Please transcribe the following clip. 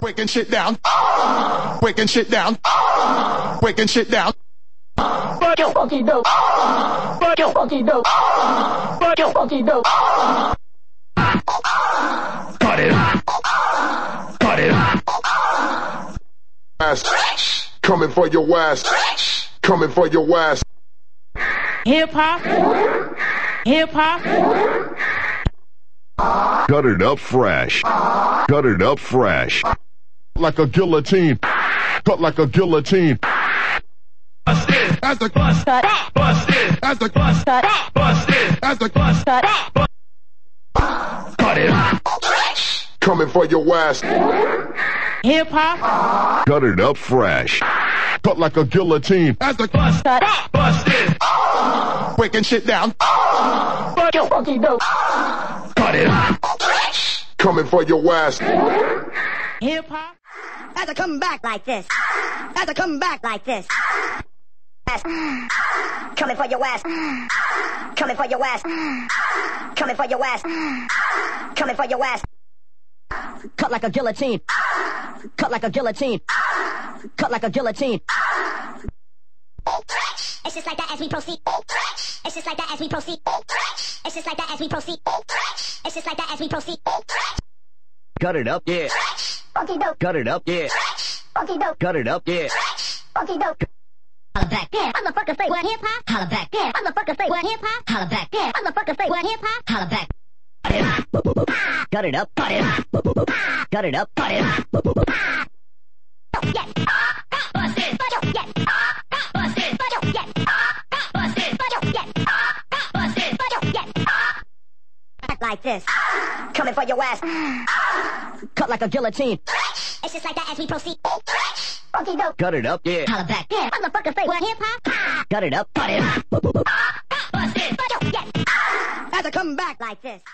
breaking shit down, breaking shit down, breaking shit down. Yo, funky dope, yo, funky dope, yo, funky dope. Cut it, cut it. Ass, coming for your ass, coming for your ass. Hip hop, hip hop. Cut it up fresh. Cut it up fresh. Like a guillotine, cut like a guillotine. Busted, as the bust, busted, as the bust, busted, as the bust, cut it. Coming for your ass. Hip hop, Cut it up fresh. Cut like a guillotine. As the bust, busted, breaking shit down. Yo, funky dope, cut it. Coming for your ass. hip hop. As I come back like this. As I come back like this. Ass. Coming for your ass. Coming for your ass. Coming for your ass. Coming for your ass. Cut like a guillotine. Cut like a guillotine. Cut like a guillotine. It's just like that as we proceed. It's just like that as we proceed. It's just like that as we proceed. It's just like that as we proceed. Cut it up, yeah. Funky dope, Cut it up, yeah. funky dope, Cut it up, yeah. funky dope. Holla back, yeah. Motherfucker say what hip hop? Holla back, yeah. Motherfucker say what hip hop? Holla back, yeah. Motherfucker say what hip hop? Holla back. Cut it up, cut it. Cut it up, cut it. Yes. Busted. Yes. Busted. Yes. Busted. Yes. Busted. Yes. Act like this. Coming for your ass. Cut like a guillotine. It's just like that as we proceed. Funky dope. Cut it up, yeah. Holla back, yeah. Motherfucker say what hip hop? Cut it up, cut it. Busted. Yes. As I come back like this.